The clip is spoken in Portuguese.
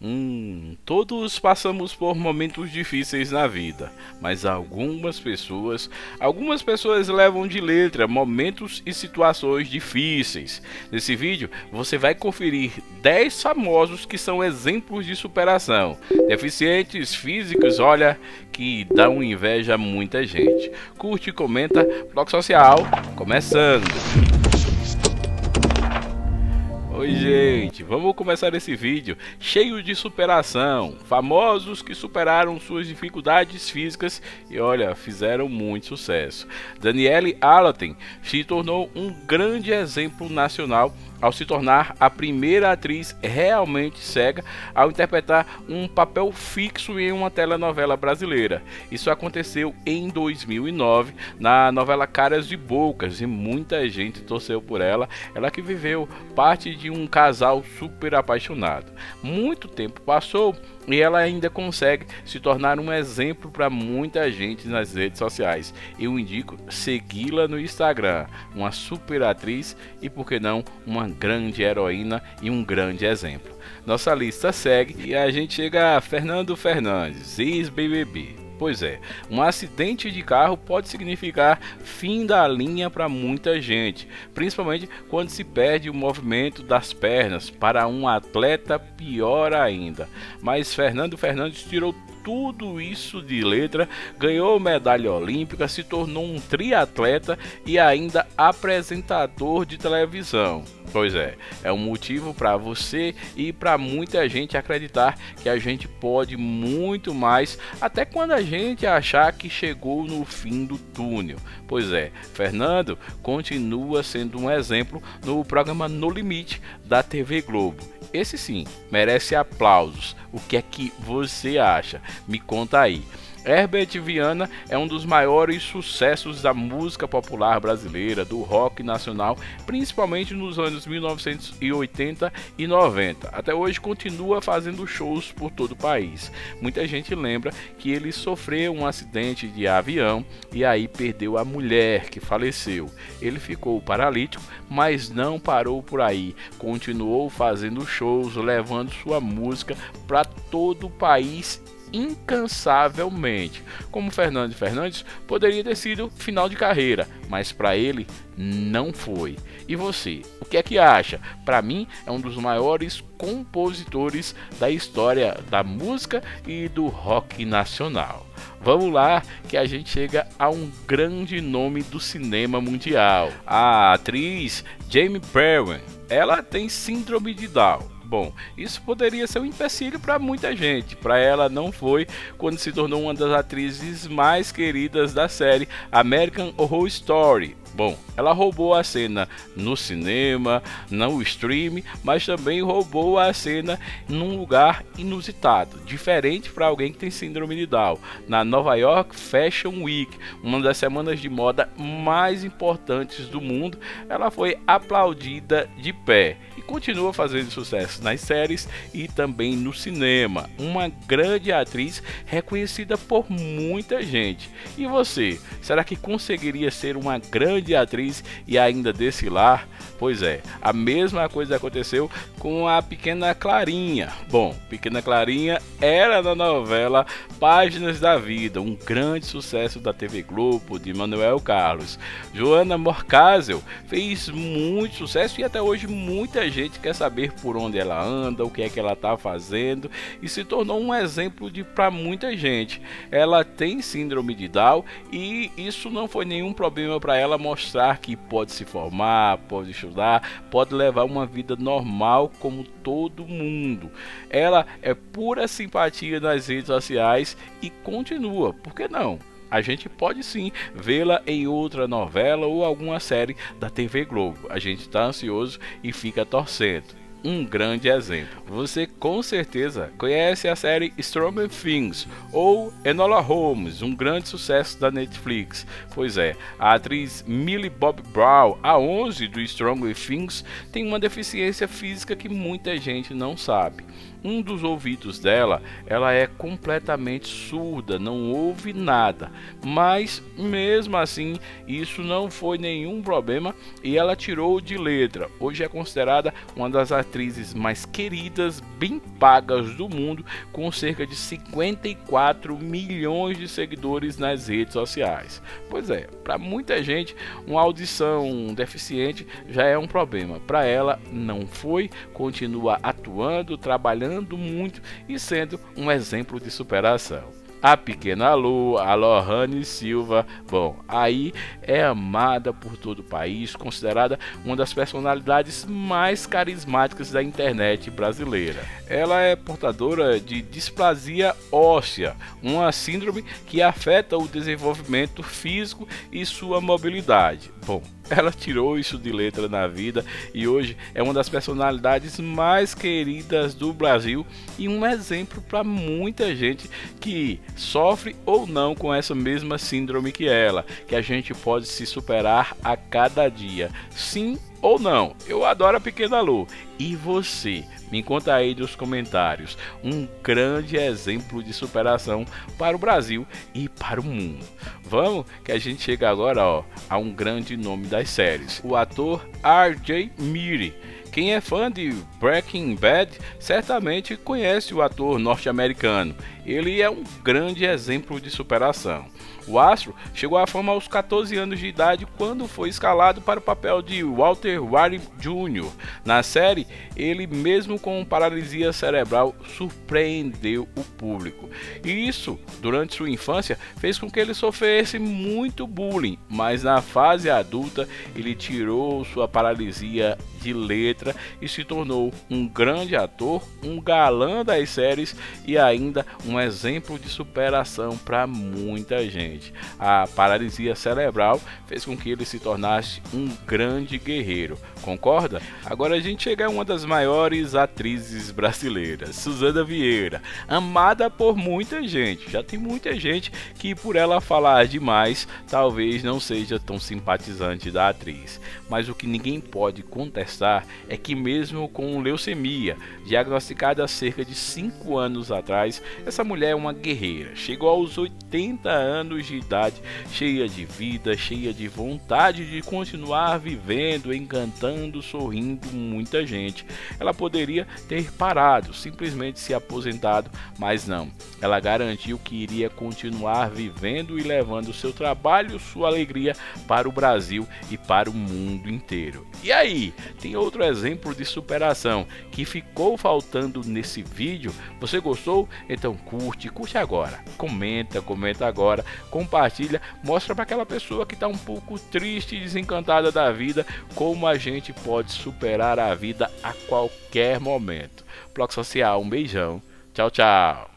Todos passamos por momentos difíceis na vida, mas algumas pessoas levam de letra momentos e situações difíceis. Nesse vídeo você vai conferir 10 famosos que são exemplos de superação. Deficientes físicos, olha, que dão inveja a muita gente. Curte e comenta, Bloco Social, começando! Oi gente, vamos começar esse vídeo cheio de superação, famosos que superaram suas dificuldades físicas e olha, fizeram muito sucesso. Danielle Alatin se tornou um grande exemplo nacional ao se tornar a primeira atriz realmente cega ao interpretar um papel fixo em uma telenovela brasileira. Isso aconteceu em 2009 na novela Caras de Bocas e muita gente torceu por ela, ela que viveu parte de um casal super apaixonado. Muito tempo passou e ela ainda consegue se tornar um exemplo para muita gente nas redes sociais. Eu indico segui-la no Instagram, uma super atriz e, por que não, uma grande heroína e um grande exemplo. Nossa lista segue e a gente chega a Fernando Fernandes, ex-BBB. Pois é, um acidente de carro pode significar fim da linha para muita gente, principalmente quando se perde o movimento das pernas. Para um atleta, pior ainda. Mas Fernando Fernandes tirou tudo isso de letra, ganhou medalha olímpica, se tornou um triatleta e ainda apresentador de televisão. Pois é um motivo para você e para muita gente acreditar que a gente pode muito mais, até quando a gente achar que chegou no fim do túnel. Pois é, Fernando continua sendo um exemplo no programa No Limite da TV Globo. Esse sim, merece aplausos. O que é que você acha? Me conta aí. Herbert Viana é um dos maiores sucessos da música popular brasileira, do rock nacional, principalmente nos anos 1980 e 90. Até hoje continua fazendo shows por todo o país. Muita gente lembra que ele sofreu um acidente de avião e aí perdeu a mulher, que faleceu. Ele ficou paralítico, mas não parou por aí. Continuou fazendo shows, levando sua música para todo o país incansavelmente. Como Fernando Fernandes, poderia ter sido final de carreira, mas para ele não foi. E você, o que é que acha? Para mim é um dos maiores compositores da história da música e do rock nacional. Vamos lá que a gente chega a um grande nome do cinema mundial. A atriz Jamie Perrin, ela tem síndrome de Down. Bom, isso poderia ser um empecilho para muita gente. Para ela não foi, quando se tornou uma das atrizes mais queridas da série American Horror Story. Bom, ela roubou a cena no cinema, no stream, mas também roubou a cena num lugar inusitado, diferente para alguém que tem síndrome de Down. Na Nova York Fashion Week, uma das semanas de moda mais importantes do mundo, ela foi aplaudida de pé e continua fazendo sucesso nas séries e também no cinema. Uma grande atriz reconhecida por muita gente. E você, será que conseguiria ser uma grande atriz e ainda desfilar? Pois é, a mesma coisa aconteceu com a Pequena Clarinha. Bom, Pequena Clarinha era na novela Páginas da Vida, um grande sucesso da TV Globo, de Manuel Carlos. Joana Morcasel fez muito sucesso e até hoje muita gente quer saber por onde ela anda, o que é que ela está fazendo e se tornou um exemplo para muita gente. Ela tem síndrome de Down e isso não foi nenhum problema para ela mostrar que pode se formar, pode estudar, pode levar uma vida normal como todo mundo. Ela é pura simpatia nas redes sociais e continua, por que não? A gente pode sim vê-la em outra novela ou alguma série da TV Globo. A gente está ansioso e fica torcendo. Um grande exemplo. Você com certeza conhece a série Stranger Things ou Enola Holmes, um grande sucesso da Netflix. Pois é, a atriz Millie Bobby Brown, a 11 do Stranger Things, tem uma deficiência física que muita gente não sabe. Um dos ouvidos dela, ela é completamente surda, não ouve nada, mas mesmo assim isso não foi nenhum problema e ela tirou de letra. Hoje é considerada uma das atrizes mais queridas, bem pagas do mundo, com cerca de 54 milhões de seguidores nas redes sociais. Pois é, para muita gente, uma audição deficiente já é um problema. Para ela, não foi, continua atuando, trabalhando muito e sendo um exemplo de superação. A pequena Lu, a Lohane Silva, bom, aí é amada por todo o país, considerada uma das personalidades mais carismáticas da internet brasileira. Ela é portadora de displasia óssea, uma síndrome que afeta o desenvolvimento físico e sua mobilidade. Bom, ela tirou isso de letra na vida e hoje é uma das personalidades mais queridas do Brasil e um exemplo para muita gente que sofre ou não com essa mesma síndrome que ela, que a gente pode se superar a cada dia, sim ou não. Eu adoro a pequena Lu. E você? Me conta aí nos comentários. Um grande exemplo de superação para o Brasil e para o mundo. Vamos que a gente chega agora a um grande nome das séries. O ator R.J. Miri. Quem é fã de Breaking Bad certamente conhece o ator norte-americano. Ele é um grande exemplo de superação. O astro chegou à fama aos 14 anos de idade quando foi escalado para o papel de Walter White Jr. Na série, ele mesmo com paralisia cerebral surpreendeu o público. E isso, durante sua infância, fez com que ele sofresse muito bullying, mas na fase adulta ele tirou sua paralisia de letra e se tornou um grande ator, um galã das séries e ainda um exemplo de superação para muita gente. A paralisia cerebral fez com que ele se tornasse um grande guerreiro, concorda? Agora a gente chega a uma das maiores atrizes brasileiras, Suzana Vieira, amada por muita gente. Já tem muita gente que por ela falar demais, talvez não seja tão simpatizante da atriz. Mas o que ninguém pode contestar é que mesmo com leucemia, diagnosticada há cerca de 5 anos atrás, essa mulher é uma guerreira. Chegou aos 80 anos de idade, cheia de vida, cheia de vontade de continuar vivendo, encantando, sorrindo muita gente. Ela poderia ter parado, simplesmente se aposentado, mas não. Ela garantiu que iria continuar vivendo e levando seu trabalho, sua alegria para o Brasil e para o mundo inteiro. E aí, tem outro exemplo de superação que ficou faltando nesse vídeo? Você gostou? Então curte agora, comenta agora, compartilha, mostra para aquela pessoa que está um pouco triste e desencantada da vida como a gente pode superar a vida a qualquer momento. Bloco Social, um beijão, tchau, tchau.